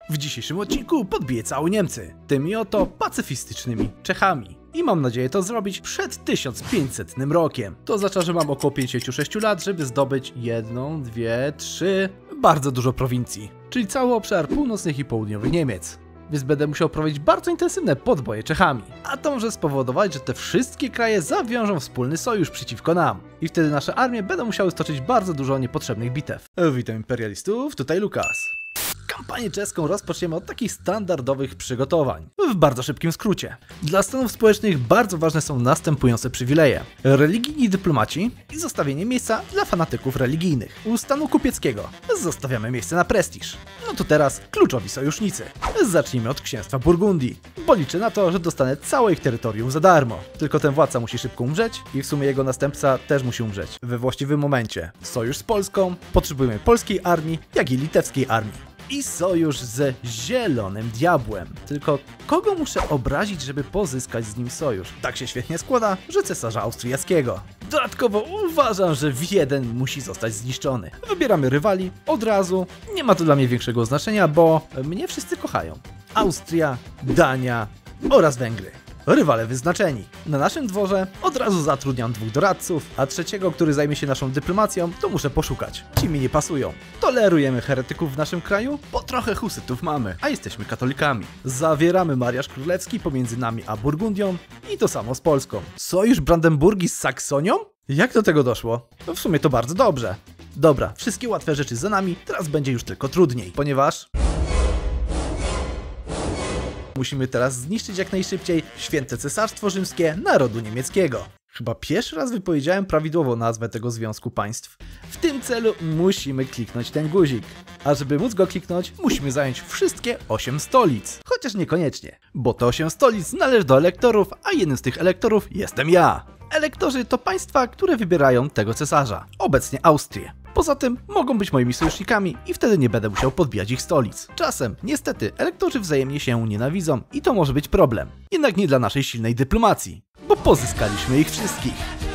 W dzisiejszym odcinku podbiję cały Niemcy, tymi oto pacyfistycznymi Czechami. I mam nadzieję to zrobić przed 1500 rokiem. To oznacza, że mam około 56 lat, żeby zdobyć 1, 2, 3, bardzo dużo prowincji. Czyli cały obszar północnych i południowych Niemiec. Więc będę musiał prowadzić bardzo intensywne podboje Czechami. A to może spowodować, że te wszystkie kraje zawiążą wspólny sojusz przeciwko nam. I wtedy nasze armie będą musiały stoczyć bardzo dużo niepotrzebnych bitew. Witam imperialistów, tutaj Lukas. Kampanię czeską rozpoczniemy od takich standardowych przygotowań. W bardzo szybkim skrócie. Dla stanów społecznych bardzo ważne są następujące przywileje. Religijni dyplomaci i zostawienie miejsca dla fanatyków religijnych. U stanu kupieckiego zostawiamy miejsce na prestiż. No to teraz kluczowi sojusznicy. Zacznijmy od księstwa Burgundii, bo liczę na to, że dostanę całe ich terytorium za darmo. Tylko ten władca musi szybko umrzeć i w sumie jego następca też musi umrzeć. We właściwym momencie. Sojusz z Polską, potrzebujemy polskiej armii, jak i litewskiej armii. I sojusz ze Zielonym Diabłem. Tylko kogo muszę obrazić, żeby pozyskać z nim sojusz? Tak się świetnie składa, że cesarza austriackiego. Dodatkowo uważam, że Wiedeń musi zostać zniszczony. Wybieramy rywali od razu. Nie ma to dla mnie większego znaczenia, bo mnie wszyscy kochają. Austria, Dania oraz Węgry. Rywale wyznaczeni. Na naszym dworze od razu zatrudniam 2 doradców, a trzeciego, który zajmie się naszą dyplomacją, to muszę poszukać. Ci mi nie pasują. Tolerujemy heretyków w naszym kraju, bo trochę husytów mamy, a jesteśmy katolikami. Zawieramy mariaż królewski pomiędzy nami a Burgundią i to samo z Polską. Sojusz Brandenburgii z Saksonią? Jak do tego doszło? No w sumie to bardzo dobrze. Dobra, wszystkie łatwe rzeczy za nami, teraz będzie już tylko trudniej, ponieważ musimy teraz zniszczyć jak najszybciej Święte Cesarstwo Rzymskie Narodu Niemieckiego. Chyba pierwszy raz wypowiedziałem prawidłowo nazwę tego związku państw. W tym celu musimy kliknąć ten guzik. A żeby móc go kliknąć, musimy zająć wszystkie 8 stolic. Chociaż niekoniecznie, bo te 8 stolic należy do elektorów, a jednym z tych elektorów jestem ja. Elektorzy to państwa, które wybierają tego cesarza. Obecnie Austrię. Poza tym mogą być moimi sojusznikami i wtedy nie będę musiał podbijać ich stolic. Czasem, niestety, elektorzy wzajemnie się nienawidzą i to może być problem. Jednak nie dla naszej silnej dyplomacji, bo pozyskaliśmy ich wszystkich.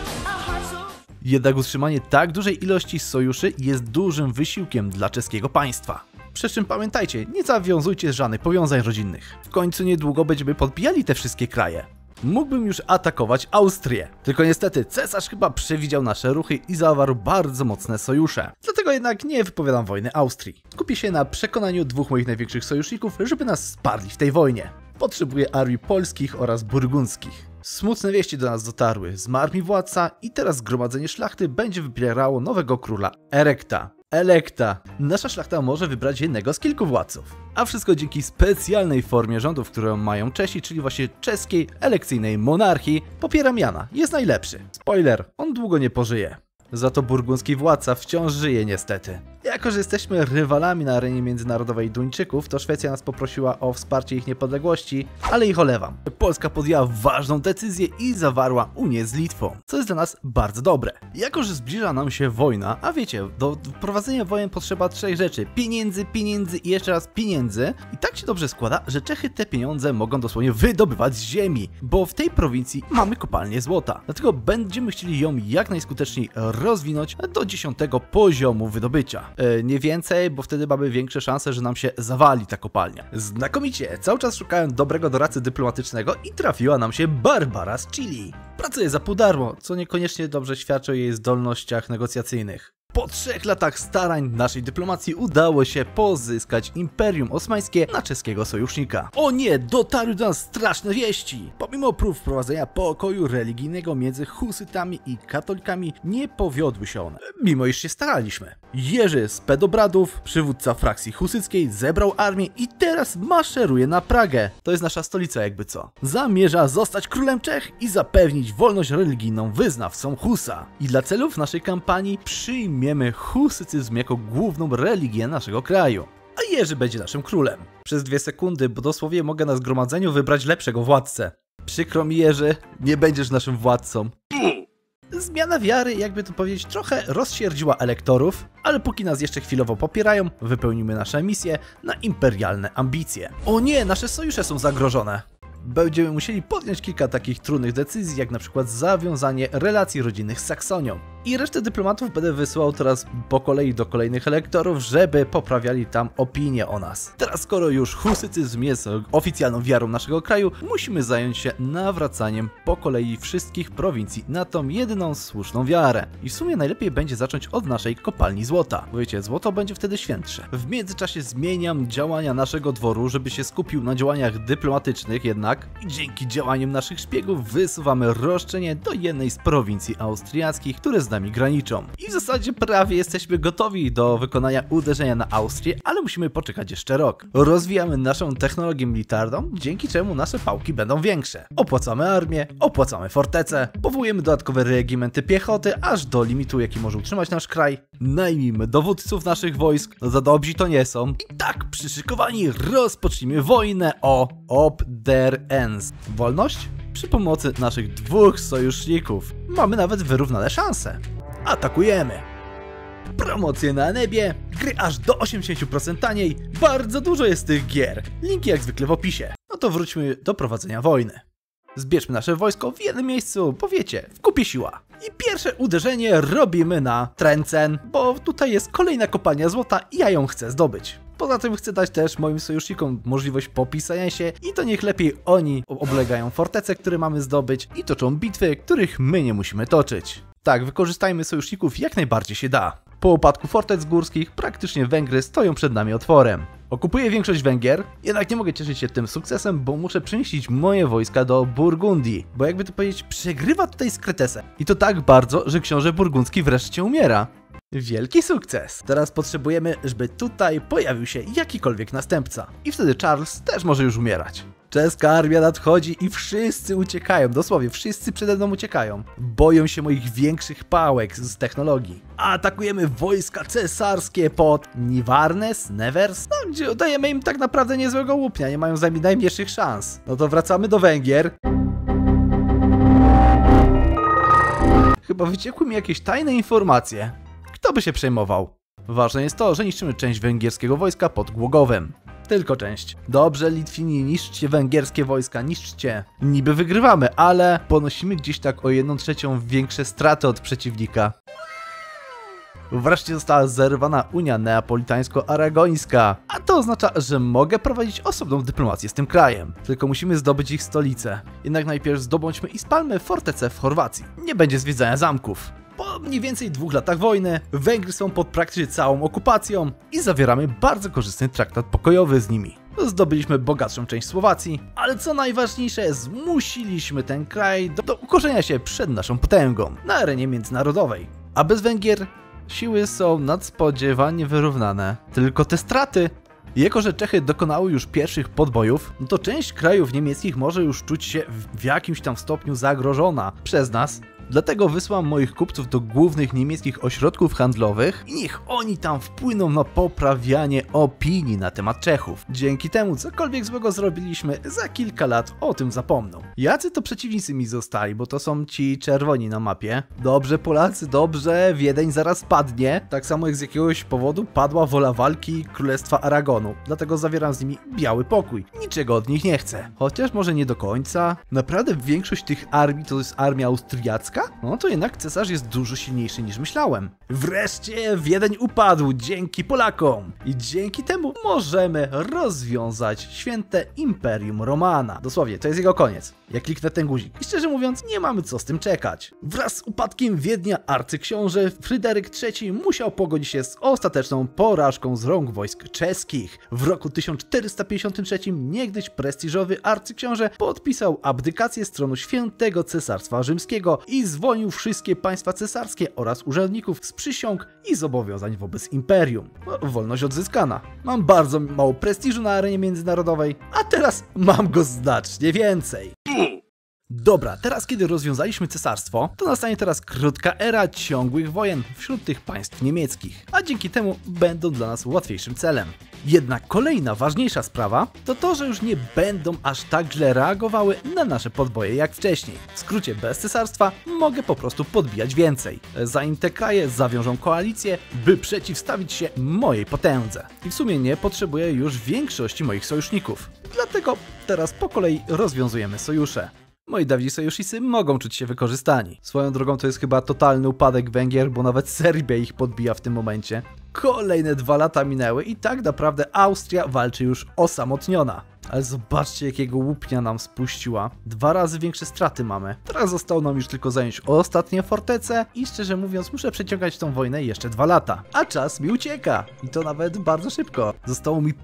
Jednak utrzymanie tak dużej ilości sojuszy jest dużym wysiłkiem dla czeskiego państwa. Przy czym pamiętajcie, nie zawiązujcie żadnych powiązań rodzinnych. W końcu niedługo będziemy podbijali te wszystkie kraje. Mógłbym już atakować Austrię. Tylko niestety cesarz chyba przewidział nasze ruchy i zawarł bardzo mocne sojusze. Dlatego jednak nie wypowiadam wojny Austrii. Skupię się na przekonaniu 2 moich największych sojuszników, żeby nas wsparli w tej wojnie. Potrzebuję armii polskich oraz burgundzkich. Smutne wieści do nas dotarły. Zmarł mi władca i teraz zgromadzenie szlachty będzie wybierało nowego króla Elekta. Nasza szlachta może wybrać jednego z kilku władców. A wszystko dzięki specjalnej formie rządów, którą mają Czesi, czyli właśnie czeskiej elekcyjnej monarchii. Popieram Jana, jest najlepszy. Spoiler, on długo nie pożyje. Za to burgundzki władca wciąż żyje niestety. Jako że jesteśmy rywalami na arenie międzynarodowej Duńczyków, to Szwecja nas poprosiła o wsparcie ich niepodległości, ale ich olewam. Polska podjęła ważną decyzję i zawarła unię z Litwą, co jest dla nas bardzo dobre. Jako że zbliża nam się wojna, a wiecie, do prowadzenia wojen potrzeba 3 rzeczy: pieniędzy i jeszcze raz pieniędzy. I tak się dobrze składa, że Czechy te pieniądze mogą dosłownie wydobywać z ziemi, bo w tej prowincji mamy kopalnię złota. Dlatego będziemy chcieli ją jak najskuteczniej rozwinąć do 10. poziomu wydobycia. Nie więcej, bo wtedy mamy większe szanse, że nam się zawali ta kopalnia. Znakomicie, cały czas szukałem dobrego doradcy dyplomatycznego i trafiła nam się Barbara z Chili. Pracuje za pół darmo, co niekoniecznie dobrze świadczy o jej zdolnościach negocjacyjnych. Po 3 latach starań naszej dyplomacji udało się pozyskać Imperium Osmańskie na czeskiego sojusznika. O nie, dotarły do nas straszne wieści! Pomimo prób wprowadzenia pokoju religijnego między husytami i katolikami, nie powiodły się one, mimo iż się staraliśmy. Jerzy z Pedobradów, przywódca frakcji husyckiej, zebrał armię i teraz maszeruje na Pragę. To jest nasza stolica jakby co. Zamierza zostać królem Czech i zapewnić wolność religijną wyznawcom Husa. I dla celów naszej kampanii przyjmiemy husycyzm jako główną religię naszego kraju. A Jerzy będzie naszym królem. Przez 2 sekundy, bo dosłownie mogę na zgromadzeniu wybrać lepszego władcę. Przykro mi, Jerzy, nie będziesz naszym władcą. Zmiana wiary, jakby to powiedzieć, trochę rozsierdziła elektorów, ale póki nas jeszcze chwilowo popierają, wypełnimy nasze misje na imperialne ambicje. O nie, nasze sojusze są zagrożone. Będziemy musieli podjąć kilka takich trudnych decyzji, jak na przykład zawiązanie relacji rodzinnych z Saksonią. I resztę dyplomatów będę wysyłał teraz po kolei do kolejnych elektorów, żeby poprawiali tam opinię o nas. Teraz skoro już husycyzm jest oficjalną wiarą naszego kraju, musimy zająć się nawracaniem po kolei wszystkich prowincji na tą jedyną słuszną wiarę. I w sumie najlepiej będzie zacząć od naszej kopalni złota. Bo wiecie, złoto będzie wtedy świętsze. W międzyczasie zmieniam działania naszego dworu, żeby się skupił na działaniach dyplomatycznych jednak. I dzięki działaniom naszych szpiegów wysuwamy roszczenie do jednej z prowincji austriackich, które z nami graniczą. I w zasadzie prawie jesteśmy gotowi do wykonania uderzenia na Austrię, ale musimy poczekać jeszcze rok. Rozwijamy naszą technologię militarną, dzięki czemu nasze pałki będą większe. Opłacamy armię, opłacamy fortece, powołujemy dodatkowe regimenty piechoty, aż do limitu, jaki może utrzymać nasz kraj. Najmijmy dowódców naszych wojsk, za dobrzy to nie są. I tak, przyszykowani, rozpocznijmy wojnę o Ob der Ens. Wolność? Przy pomocy naszych dwóch sojuszników. Mamy nawet wyrównane szanse. Atakujemy! Promocje na Enebie, gry aż do 80% taniej, bardzo dużo jest tych gier. Linki jak zwykle w opisie. No to wróćmy do prowadzenia wojny. Zbierzmy nasze wojsko w jednym miejscu, bo wiecie, w kupie siła. I pierwsze uderzenie robimy na Trencen, bo tutaj jest kolejna kopalnia złota i ja ją chcę zdobyć. Poza tym chcę dać też moim sojusznikom możliwość popisania się i to niech lepiej oni oblegają fortece, które mamy zdobyć i toczą bitwy, których my nie musimy toczyć. Tak, wykorzystajmy sojuszników jak najbardziej się da. Po upadku fortec górskich praktycznie Węgry stoją przed nami otworem. Okupuję większość Węgier, jednak nie mogę cieszyć się tym sukcesem, bo muszę przemieścić moje wojska do Burgundii. Bo jakby to powiedzieć, przegrywa tutaj z Kretesem. I to tak bardzo, że książę burgundzki wreszcie umiera. Wielki sukces! Teraz potrzebujemy, żeby tutaj pojawił się jakikolwiek następca. I wtedy Charles też może już umierać. Czeska armia nadchodzi i wszyscy uciekają, dosłownie wszyscy przede mną uciekają. Boją się moich większych pałek z technologii. Atakujemy wojska cesarskie pod Nivarnes, Nevers, no, gdzie dajemy im tak naprawdę niezłego łupnia, nie mają z nami najmniejszych szans. No to wracamy do Węgier. Chyba wyciekły mi jakieś tajne informacje. Kto by się przejmował? Ważne jest to, że niszczymy część węgierskiego wojska pod Głogowem. Tylko część. Dobrze, Litwini, niszczcie węgierskie wojska, niszczcie. Niby wygrywamy, ale ponosimy gdzieś tak o 1/3 większe straty od przeciwnika. Wreszcie została zerwana Unia Neapolitańsko-Aragońska, a to oznacza, że mogę prowadzić osobną dyplomację z tym krajem. Tylko musimy zdobyć ich stolicę. Jednak najpierw zdobądźmy i spalmy fortecę w Chorwacji. Nie będzie zwiedzania zamków. Po mniej więcej 2 latach wojny Węgry są pod praktycznie całą okupacją i zawieramy bardzo korzystny traktat pokojowy z nimi. Zdobyliśmy bogatszą część Słowacji, ale co najważniejsze, zmusiliśmy ten kraj do ukorzenia się przed naszą potęgą na arenie międzynarodowej. A bez Węgier siły są nadspodziewanie wyrównane. Tylko te straty. Jako że Czechy dokonały już pierwszych podbojów, no to część krajów niemieckich może już czuć się w jakimś tam stopniu zagrożona przez nas. Dlatego wysłam moich kupców do głównych niemieckich ośrodków handlowych i niech oni tam wpłyną na poprawianie opinii na temat Czechów. Dzięki temu cokolwiek złego zrobiliśmy, za kilka lat o tym zapomną. Jacy to przeciwnicy mi zostali, bo to są ci czerwoni na mapie. Dobrze Polacy, dobrze, Wiedeń zaraz padnie. Tak samo jak z jakiegoś powodu padła wola walki Królestwa Aragonu. Dlatego zawieram z nimi biały pokój. Niczego od nich nie chcę. Chociaż może nie do końca. Naprawdę większość tych armii to jest armia austriacka? No to jednak cesarz jest dużo silniejszy niż myślałem. Wreszcie Wiedeń upadł dzięki Polakom i dzięki temu możemy rozwiązać święte Imperium Romana. Dosłownie, to jest jego koniec. Ja kliknę ten guzik i szczerze mówiąc nie mamy co z tym czekać. Wraz z upadkiem Wiednia arcyksiąże Fryderyk III musiał pogodzić się z ostateczną porażką z rąk wojsk czeskich. W roku 1453 niegdyś prestiżowy arcyksiąże podpisał abdykację z tronu świętego Cesarstwa Rzymskiego i zwolnił wszystkie państwa cesarskie oraz urzędników z przysiąg i zobowiązań wobec imperium. Wolność odzyskana. Mam bardzo mało prestiżu na arenie międzynarodowej, a teraz mam go znacznie więcej. Dobra, teraz kiedy rozwiązaliśmy cesarstwo, to nastanie teraz krótka era ciągłych wojen wśród tych państw niemieckich, a dzięki temu będą dla nas łatwiejszym celem. Jednak kolejna ważniejsza sprawa to to, że już nie będą aż tak źle reagowały na nasze podboje jak wcześniej. W skrócie, bez cesarstwa mogę po prostu podbijać więcej, zanim te kraje zawiążą koalicję, by przeciwstawić się mojej potędze. I w sumie nie potrzebuję już większości moich sojuszników. Dlatego teraz po kolei rozwiązujemy sojusze. moi dawni sojusznicy mogą czuć się wykorzystani. Swoją drogą to jest chyba totalny upadek Węgier, bo nawet Serbia ich podbija w tym momencie. Kolejne 2 lata minęły i tak naprawdę Austria walczy już osamotniona. Ale zobaczcie, jakiego łupnia nam spuściła. 2 razy większe straty mamy. Teraz zostało nam już tylko zająć ostatnie fortece i szczerze mówiąc muszę przeciągać tą wojnę jeszcze 2 lata. A czas mi ucieka. I to nawet bardzo szybko. Zostało mi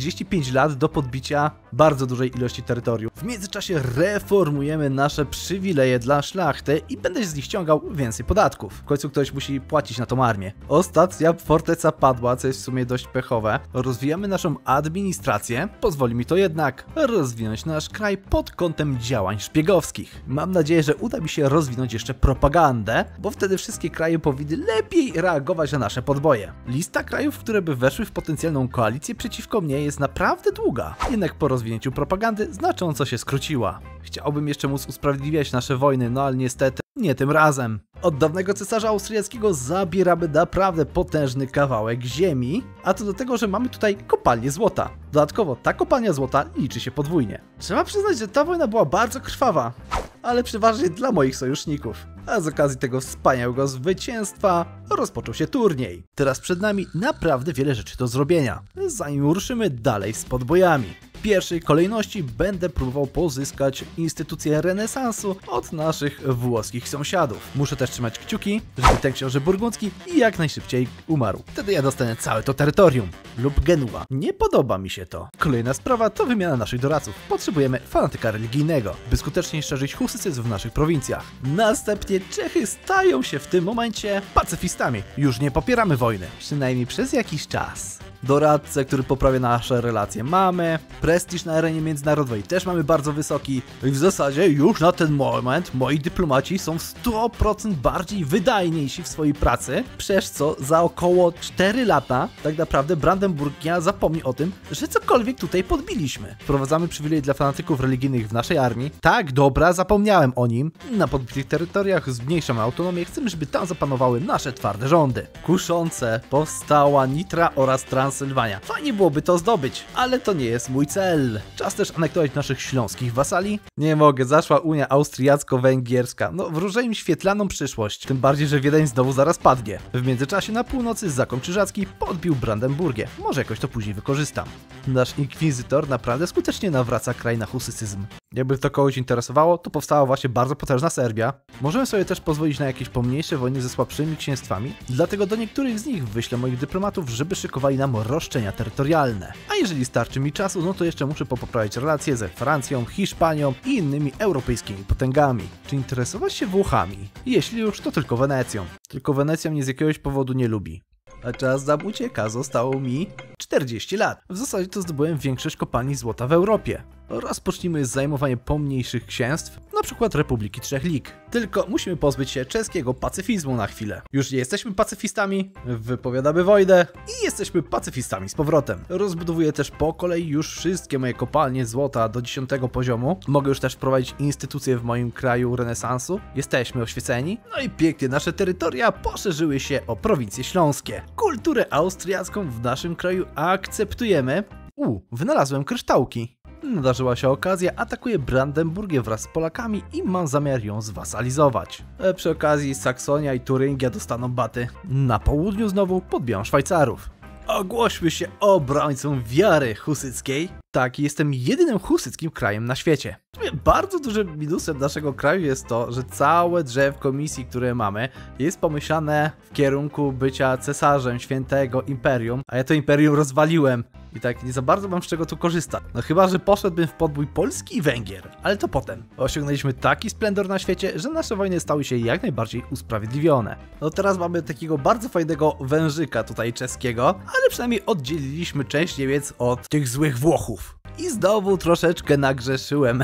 45 lat do podbicia bardzo dużej ilości terytorium. W międzyczasie reformujemy nasze przywileje dla szlachty i będę z nich ściągał więcej podatków. W końcu ktoś musi płacić na tą armię. Ostatnia forteca padła, co jest w sumie dość pechowe. Rozwijamy naszą administrację. Pozwoli mi to jednak rozwinąć nasz kraj pod kątem działań szpiegowskich. Mam nadzieję, że uda mi się rozwinąć jeszcze propagandę, bo wtedy wszystkie kraje powinny lepiej reagować na nasze podboje. Lista krajów, które by weszły w potencjalną koalicję przeciwko mnie jest naprawdę długa. Jednak po rozwinięciu propagandy znacząco się skróciła. Chciałbym jeszcze móc usprawiedliwiać nasze wojny, no ale niestety nie tym razem. Od dawnego cesarza austriackiego zabieramy naprawdę potężny kawałek ziemi, a to do tego, że mamy tutaj kopalnię złota. Dodatkowo ta kopalnia złota liczy się podwójnie. Trzeba przyznać, że ta wojna była bardzo krwawa, ale przeważnie dla moich sojuszników. A z okazji tego wspaniałego zwycięstwa rozpoczął się turniej. Teraz przed nami naprawdę wiele rzeczy do zrobienia, zanim ruszymy dalej z podbojami. W pierwszej kolejności będę próbował pozyskać instytucję renesansu od naszych włoskich sąsiadów. Muszę też trzymać kciuki, żeby ten książę burgundzki jak najszybciej umarł. Wtedy ja dostanę całe to terytorium. Lub Genua. Nie podoba mi się to. Kolejna sprawa to wymiana naszych doradców. Potrzebujemy fanatyka religijnego, by skutecznie szerzyć husycyzm w naszych prowincjach. Następnie Czechy stają się w tym momencie pacyfistami. Już nie popieramy wojny. Przynajmniej przez jakiś czas. Doradcę, który poprawia nasze relacje mamy, prestiż na arenie międzynarodowej też mamy bardzo wysoki i w zasadzie już na ten moment moi dyplomaci są w 100% bardziej wydajniejsi w swojej pracy, przez co za około 4 lata tak naprawdę Brandenburgia zapomni o tym, że cokolwiek tutaj podbiliśmy. Wprowadzamy przywilej dla fanatyków religijnych w naszej armii. Tak, dobra, zapomniałem o nim. Na podbitych terytoriach zmniejszamy autonomię, chcemy, żeby tam zapanowały nasze twarde rządy. Kuszące powstała Nitra oraz Transylwania. Fajnie byłoby to zdobyć, ale to nie jest mój cel. Czas też anektować naszych śląskich wasali. Nie mogę, zaszła Unia Austriacko-Węgierska. No, wróżę im świetlaną przyszłość. Tym bardziej, że Wiedeń znowu zaraz padnie. W międzyczasie na północy Zakon Krzyżacki podbił Brandenburgię. Może jakoś to później wykorzystam. Nasz inkwizytor naprawdę skutecznie nawraca kraj na husycyzm. Jakby to kogoś interesowało, to powstała właśnie bardzo potężna Serbia. Możemy sobie też pozwolić na jakieś pomniejsze wojny ze słabszymi księstwami, dlatego do niektórych z nich wyślę moich dyplomatów, żeby szykowali nam roszczenia terytorialne. A jeżeli starczy mi czasu, no to jeszcze muszę poprawiać relacje ze Francją, Hiszpanią i innymi europejskimi potęgami. Czy interesować się Włochami? Jeśli już, to tylko Wenecją. Tylko Wenecja mnie z jakiegoś powodu nie lubi. A czas nam ucieka, zostało mi 40 lat. W zasadzie to zdobyłem większość kopalni złota w Europie. Rozpocznijmy zajmowanie pomniejszych księstw, na przykład Republiki Trzech Lig. Tylko musimy pozbyć się czeskiego pacyfizmu na chwilę. Już nie jesteśmy pacyfistami, wypowiadamy wojnę i jesteśmy pacyfistami z powrotem. Rozbudowuję też po kolei już wszystkie moje kopalnie złota do 10 poziomu. Mogę już też wprowadzić instytucje w moim kraju renesansu. Jesteśmy oświeceni. No i pięknie, nasze terytoria poszerzyły się o prowincje śląskie. Kulturę austriacką w naszym kraju akceptujemy. Wynalazłem kryształki. Nadarzyła się okazja, atakuję Brandenburgię wraz z Polakami i mam zamiar ją zwasalizować. Przy okazji Saksonia i Turyngia dostaną baty. Na południu znowu podbiją Szwajcarów. Ogłośmy się obrońcą wiary husyckiej. Tak, jestem jedynym husyckim krajem na świecie. Bardzo dużym minusem naszego kraju jest to, że całe drzewko misji, które mamy, jest pomyślane w kierunku bycia cesarzem świętego imperium, a ja to imperium rozwaliłem. I tak nie za bardzo mam z czego tu korzystać. No chyba, że poszedłbym w podbój Polski i Węgier. Ale to potem. Osiągnęliśmy taki splendor na świecie, że nasze wojny stały się jak najbardziej usprawiedliwione. No teraz mamy takiego bardzo fajnego wężyka tutaj czeskiego, ale przynajmniej oddzieliliśmy część Niemiec od tych złych Włochów. I znowu troszeczkę nagrzeszyłem.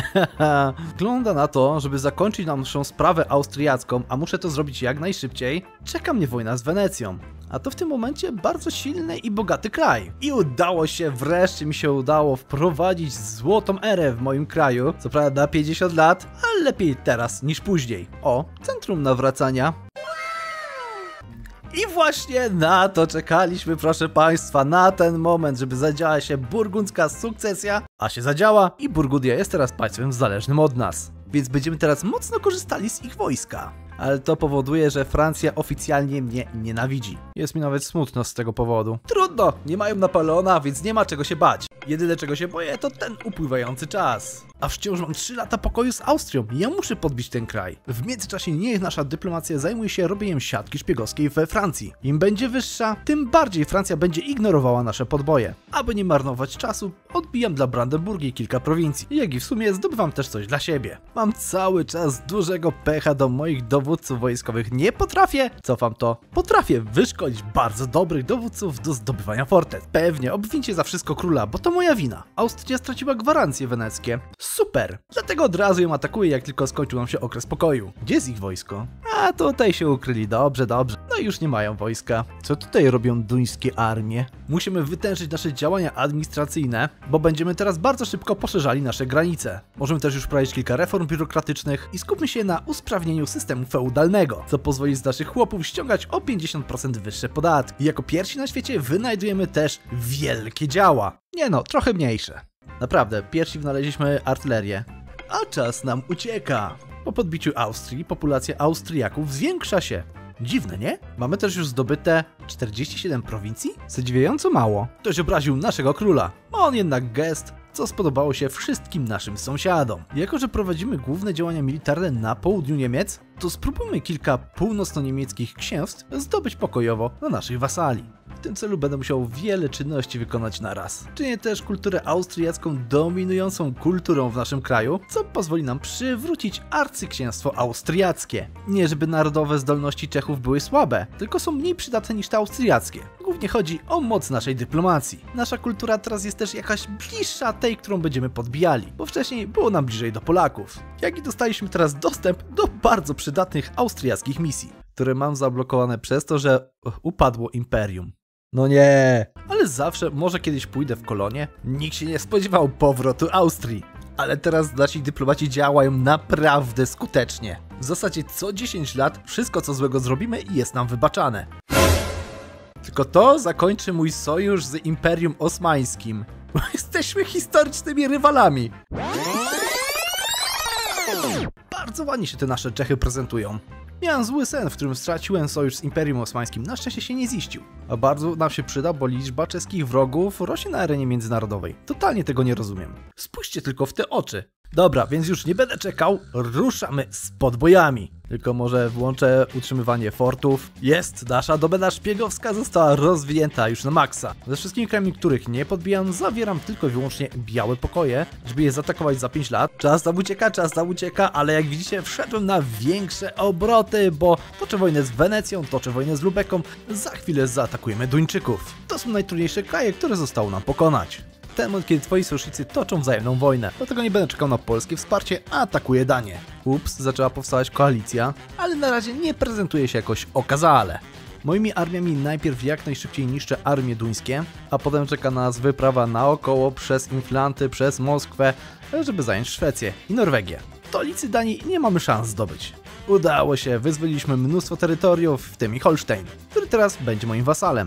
Wygląda na to, żeby zakończyć naszą sprawę austriacką, a muszę to zrobić jak najszybciej, czeka mnie wojna z Wenecją. A to w tym momencie bardzo silny i bogaty kraj. I udało się, wreszcie mi się udało wprowadzić złotą erę w moim kraju. Co prawda na 50 lat, ale lepiej teraz niż później. O, centrum nawracania. I właśnie na to czekaliśmy, proszę Państwa, na ten moment, żeby zadziała się burgundzka sukcesja, a się zadziała i Burgundia jest teraz państwem zależnym od nas. więc będziemy teraz mocno korzystali z ich wojska. Ale to powoduje, że Francja oficjalnie mnie nienawidzi. Jest mi nawet smutno z tego powodu. Trudno, nie mają Napoleona, więc nie ma czego się bać. Jedyne czego się boję to ten upływający czas. A wciąż mam 3 lata pokoju z Austrią i ja muszę podbić ten kraj. W międzyczasie niech nasza dyplomacja zajmuje się robieniem siatki szpiegowskiej we Francji. Im będzie wyższa, tym bardziej Francja będzie ignorowała nasze podboje. Aby nie marnować czasu, odbijam dla Brandenburgii kilka prowincji, jak i w sumie zdobywam też coś dla siebie. Mam cały czas dużego pecha do moich dowódców wojskowych. Nie potrafię, cofam to, potrafię wyszkolić bardzo dobrych dowódców do zdobywania fortec. Pewnie, obwincie za wszystko króla, bo to moja wina. Austria straciła gwarancje weneckie. Super! Dlatego od razu ją atakuję, jak tylko skończył nam się okres pokoju. Gdzie jest ich wojsko? A tutaj się ukryli, dobrze. No i już nie mają wojska. Co tutaj robią duńskie armie? Musimy wytężyć nasze działania administracyjne, bo będziemy teraz bardzo szybko poszerzali nasze granice. Możemy też już wprowadzić kilka reform biurokratycznych i skupmy się na usprawnieniu systemu feudalnego, co pozwoli z naszych chłopów ściągać o 50% wyższe podatki. I jako pierwsi na świecie wynajdujemy też wielkie działa. Nie no, trochę mniejsze. Naprawdę, pierwsi wynaleźliśmy artylerię, a czas nam ucieka. Po podbiciu Austrii populacja Austriaków zwiększa się. Dziwne, nie? Mamy też już zdobyte 47 prowincji? Zadziwiająco mało. Ktoś obraził naszego króla. Ma on jednak gest, co spodobało się wszystkim naszym sąsiadom. Jako że prowadzimy główne działania militarne na południu Niemiec, to spróbujmy kilka północno-niemieckich księstw zdobyć pokojowo na naszych wasali. W tym celu będę musiał wiele czynności wykonać na raz. Czynię też kulturę austriacką dominującą kulturą w naszym kraju, co pozwoli nam przywrócić arcyksięstwo austriackie. Nie żeby narodowe zdolności Czechów były słabe, tylko są mniej przydatne niż te austriackie. Głównie chodzi o moc naszej dyplomacji. Nasza kultura teraz jest też jakaś bliższa tej, którą będziemy podbijali, bo wcześniej było nam bliżej do Polaków. Jak i dostaliśmy teraz dostęp do bardzo przydatnych austriackich misji, które mam zablokowane przez to, że upadło imperium. No nie, ale zawsze może kiedyś pójdę w kolonie. Nikt się nie spodziewał powrotu Austrii. Ale teraz nasi dyplomaci działają naprawdę skutecznie. W zasadzie co 10 lat wszystko co złego zrobimy jest nam wybaczane. Tylko to zakończy mój sojusz z Imperium Osmańskim. Jesteśmy historycznymi rywalami. Bardzo ładnie się te nasze Czechy prezentują. Miałem zły sen, w którym straciłem sojusz z Imperium Osmańskim. Na szczęście się nie ziścił. A bardzo nam się przyda, bo liczba czeskich wrogów rośnie na arenie międzynarodowej. Totalnie tego nie rozumiem. Spójrzcie tylko w te oczy. Dobra, więc już nie będę czekał. Ruszamy z podbojami. Tylko może włączę utrzymywanie fortów. Jest, nasza domena szpiegowska została rozwinięta już na maksa. Ze wszystkimi krajami, których nie podbijam, zawieram tylko i wyłącznie białe pokoje, żeby je zaatakować za 5 lat. Czas nam ucieka, ale jak widzicie wszedłem na większe obroty, bo toczę wojnę z Wenecją, toczę wojnę z Lubeką, za chwilę zaatakujemy Duńczyków. To są najtrudniejsze kraje, które zostało nam pokonać. Ten moment, kiedy twoi sojusznicy toczą wzajemną wojnę. Dlatego nie będę czekał na polskie wsparcie, a atakuję Danię. Ups, zaczęła powstawać koalicja, ale na razie nie prezentuje się jakoś okazale. Moimi armiami najpierw jak najszybciej niszczę armie duńskie, a potem czeka nas wyprawa naokoło przez Inflanty, przez Moskwę, żeby zająć Szwecję i Norwegię. Stolicy Danii nie mamy szans zdobyć. Udało się, wyzwoliliśmy mnóstwo terytoriów, w tym i Holstein, który teraz będzie moim wasalem.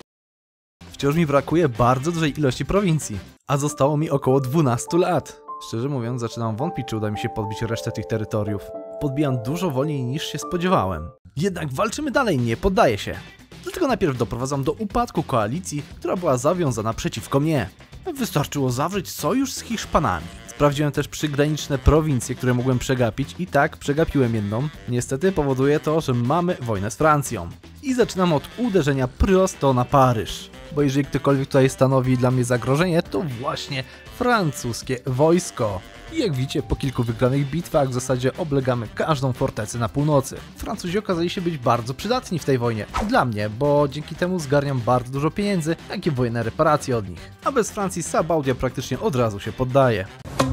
Wciąż mi brakuje bardzo dużej ilości prowincji, a zostało mi około 12 lat. Szczerze mówiąc, zaczynam wątpić, czy uda mi się podbić resztę tych terytoriów. Podbijam dużo wolniej niż się spodziewałem. Jednak walczymy dalej, nie poddaję się. Dlatego najpierw doprowadzam do upadku koalicji, która była zawiązana przeciwko mnie. Wystarczyło zawrzeć sojusz z Hiszpanami. Sprawdziłem też przygraniczne prowincje, które mogłem przegapić i tak, przegapiłem jedną. Niestety powoduje to, że mamy wojnę z Francją. I zaczynam od uderzenia prosto na Paryż. Bo jeżeli ktokolwiek tutaj stanowi dla mnie zagrożenie, to właśnie francuskie wojsko. I jak widzicie, po kilku wygranych bitwach w zasadzie oblegamy każdą fortecę na północy. Francuzi okazali się być bardzo przydatni w tej wojnie. Dla mnie, bo dzięki temu zgarniam bardzo dużo pieniędzy, jak i wojenne reparacje od nich. A bez Francji Sabaudia praktycznie od razu się poddaje.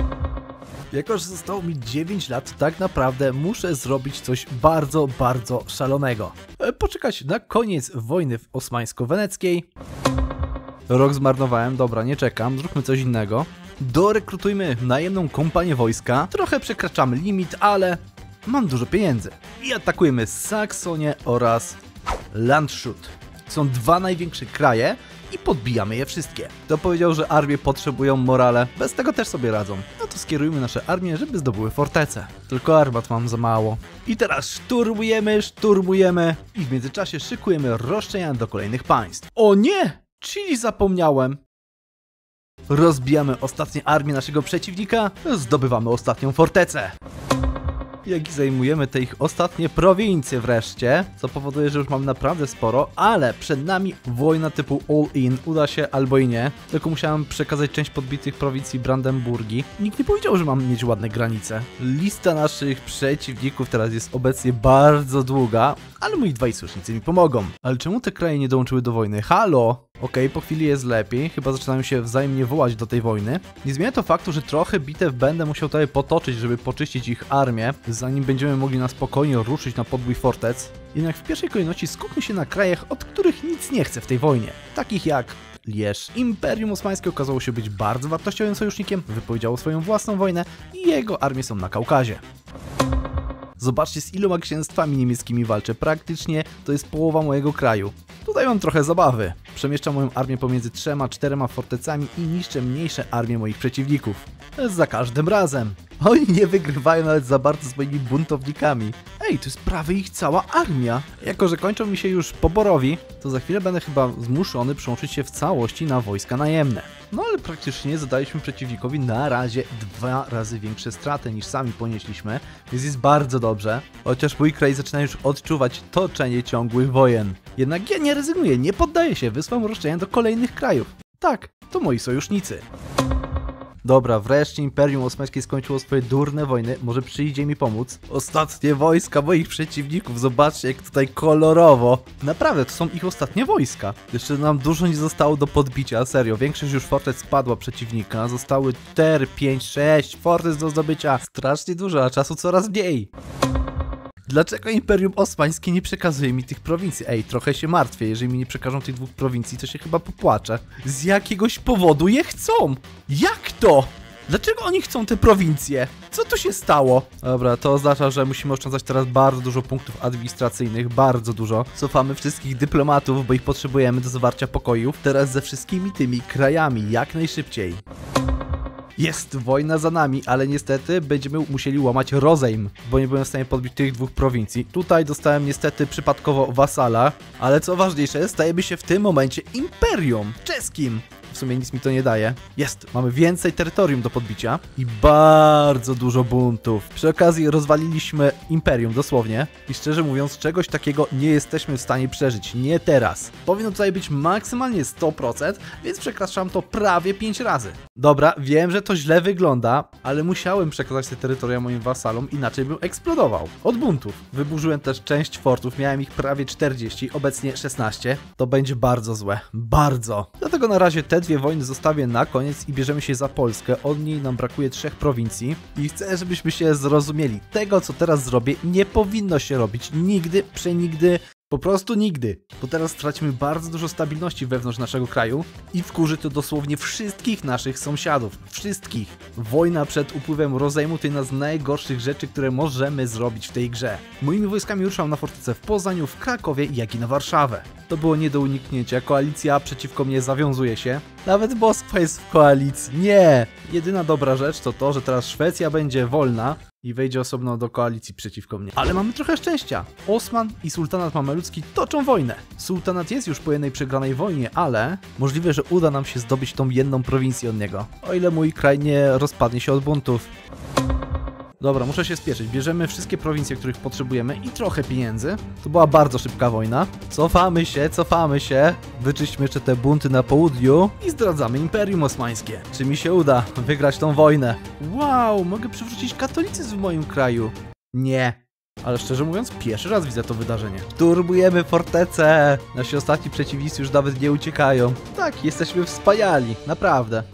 Jako że zostało mi 9 lat, tak naprawdę muszę zrobić coś bardzo, bardzo szalonego. Poczekać na koniec wojny osmańsko-weneckiej. Rok zmarnowałem, dobra, nie czekam, zróbmy coś innego. Dorekrutujmy najemną kompanię wojska, trochę przekraczamy limit, ale mam dużo pieniędzy. I atakujemy Saksonię oraz Landshut. Są dwa największe kraje i podbijamy je wszystkie. Kto powiedział, że armie potrzebują morale? Bez tego też sobie radzą. No to skierujmy nasze armie, żeby zdobyły fortecę. Tylko armat mam za mało. I teraz szturmujemy i w międzyczasie szykujemy roszczenia do kolejnych państw. O nie! Chili zapomniałem. Rozbijamy ostatnie armię naszego przeciwnika, zdobywamy ostatnią fortecę. Jak zajmujemy te ich ostatnie prowincje wreszcie, co powoduje, że już mam naprawdę sporo, ale przed nami wojna typu all-in, uda się albo i nie, tylko musiałem przekazać część podbitych prowincji Brandenburgii. Nikt nie powiedział, że mam mieć ładne granice. Lista naszych przeciwników teraz jest obecnie bardzo długa, ale moi dwaj sojusznicy mi pomogą. Ale czemu te kraje nie dołączyły do wojny? Halo? Okej, po chwili jest lepiej, chyba zaczynają się wzajemnie wołać do tej wojny. Nie zmienia to faktu, że trochę bitew będę musiał tutaj potoczyć, żeby poczyścić ich armię, zanim będziemy mogli na spokojnie ruszyć na podbój fortec. Jednak w pierwszej kolejności skupmy się na krajach, od których nic nie chcę w tej wojnie. Takich jak Lierz. Imperium Osmańskie okazało się być bardzo wartościowym sojusznikiem, wypowiedziało swoją własną wojnę i jego armie są na Kaukazie. Zobaczcie, z iloma księstwami niemieckimi walczę. Praktycznie to jest połowa mojego kraju. Tutaj mam trochę zabawy. Przemieszczam moją armię pomiędzy 3-4 fortecami i niszczę mniejsze armie moich przeciwników. Za każdym razem. Oni nie wygrywają nawet za bardzo z moimi buntownikami. Ej, to jest prawie ich cała armia. Jako że kończą mi się już poborowi, to za chwilę będę chyba zmuszony przełączyć się w całości na wojska najemne. No ale praktycznie zadaliśmy przeciwnikowi na razie 2 razy większe straty niż sami ponieśliśmy, więc jest bardzo dobrze. Chociaż mój kraj zaczyna już odczuwać toczenie ciągłych wojen. Jednak ja nie rezygnuję, nie poddaję się, wysłam roszczenia do kolejnych krajów. Tak, to moi sojusznicy. Dobra, wreszcie Imperium Osmańskie skończyło swoje durne wojny, może przyjdzie mi pomóc. Ostatnie wojska moich przeciwników, zobaczcie jak tutaj kolorowo. Naprawdę, to są ich ostatnie wojska. Jeszcze nam dużo nie zostało do podbicia, serio, większość już fortec spadła przeciwnika, zostały 4, 5, 6 fortec do zdobycia. Strasznie dużo, a czasu coraz mniej. Dlaczego Imperium Osmańskie nie przekazuje mi tych prowincji? Ej, trochę się martwię, jeżeli mi nie przekażą tych 2 prowincji, to się chyba popłaczę. Z jakiegoś powodu je chcą! Jak to? Dlaczego oni chcą te prowincje? Co tu się stało? Dobra, to oznacza, że musimy oszczędzać teraz bardzo dużo punktów administracyjnych, bardzo dużo. Cofamy wszystkich dyplomatów, bo ich potrzebujemy do zawarcia pokojów. Teraz ze wszystkimi tymi krajami, jak najszybciej. Jest wojna za nami, ale niestety będziemy musieli łamać rozejm, bo nie byłem w stanie podbić tych 2 prowincji. Tutaj dostałem niestety przypadkowo wasala, ale co ważniejsze, stajemy się w tym momencie imperium czeskim. W sumie nic mi to nie daje. Jest, mamy więcej terytorium do podbicia i bardzo dużo buntów. Przy okazji rozwaliliśmy imperium, dosłownie. I szczerze mówiąc, czegoś takiego nie jesteśmy w stanie przeżyć. Nie teraz. Powinno tutaj być maksymalnie 100%, więc przekraczam to prawie 5 razy. Dobra, wiem, że to źle wygląda, ale musiałem przekazać te terytoria moim wasalom, inaczej bym eksplodował. Od buntów. Wyburzyłem też część fortów, miałem ich prawie 40, obecnie 16. To będzie bardzo złe. Bardzo. Dlatego na razie te 2 wojny zostawię na koniec i bierzemy się za Polskę. Od niej nam brakuje 3 prowincji i chcę, żebyśmy się zrozumieli. Tego, co teraz zrobię, nie powinno się robić nigdy, przenigdy, po prostu nigdy. Bo teraz tracimy bardzo dużo stabilności wewnątrz naszego kraju i wkurzy to dosłownie wszystkich naszych sąsiadów. Wszystkich. Wojna przed upływem rozejmu to jedna z najgorszych rzeczy, które możemy zrobić w tej grze. Moimi wojskami ruszam na fortecę w Poznaniu, w Krakowie, jak i na Warszawę. To było nie do uniknięcia. Koalicja przeciwko mnie zawiązuje się. Nawet Moskwa jest w koalicji. Nie! Jedyna dobra rzecz to to, że teraz Szwecja będzie wolna i wejdzie osobno do koalicji przeciwko mnie. Ale mamy trochę szczęścia. Osman i sultanat mamelucki toczą wojnę. Sultanat jest już po jednej przegranej wojnie, ale możliwe, że uda nam się zdobyć tą jedną prowincję od niego. O ile mój kraj nie rozpadnie się od buntów. Dobra, muszę się spieszyć. Bierzemy wszystkie prowincje, których potrzebujemy i trochę pieniędzy. To była bardzo szybka wojna. Cofamy się. Wyczyśćmy jeszcze te bunty na południu i zdradzamy Imperium Osmańskie. Czy mi się uda wygrać tą wojnę? Wow, mogę przywrócić katolicyzm w moim kraju. Nie. Ale szczerze mówiąc, pierwszy raz widzę to wydarzenie. Turbujemy fortecę! Nasi ostatni przeciwnicy już nawet nie uciekają. Tak, jesteśmy wspaniali, naprawdę.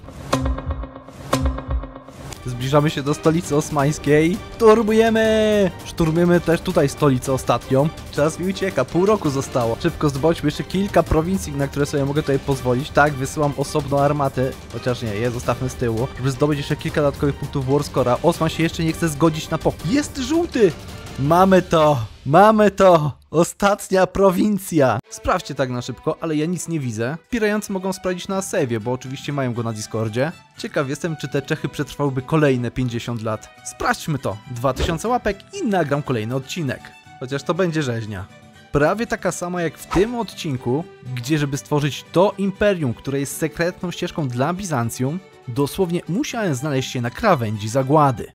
Zbliżamy się do stolicy osmańskiej. Turbujemy! Szturmujemy też tutaj stolicę ostatnią. Czas mi ucieka, pół roku zostało. Szybko zdobądźmy jeszcze kilka prowincji, na które sobie mogę tutaj pozwolić. Tak, wysyłam osobno armaty, chociaż nie, je zostawmy z tyłu, żeby zdobyć jeszcze kilka dodatkowych punktów Warscora. Osman się jeszcze nie chce zgodzić na pokój. Jest żółty! Mamy to! Mamy to! Ostatnia prowincja! Sprawdźcie tak na szybko, ale ja nic nie widzę. Wspierający mogą sprawdzić na save'ie, bo oczywiście mają go na Discordzie. Ciekaw jestem, czy te Czechy przetrwałyby kolejne 50 lat. Sprawdźmy to. 2000 łapek i nagram kolejny odcinek. Chociaż to będzie rzeźnia. Prawie taka sama jak w tym odcinku, gdzie żeby stworzyć to imperium, które jest sekretną ścieżką dla Bizancjum, dosłownie musiałem znaleźć się na krawędzi zagłady.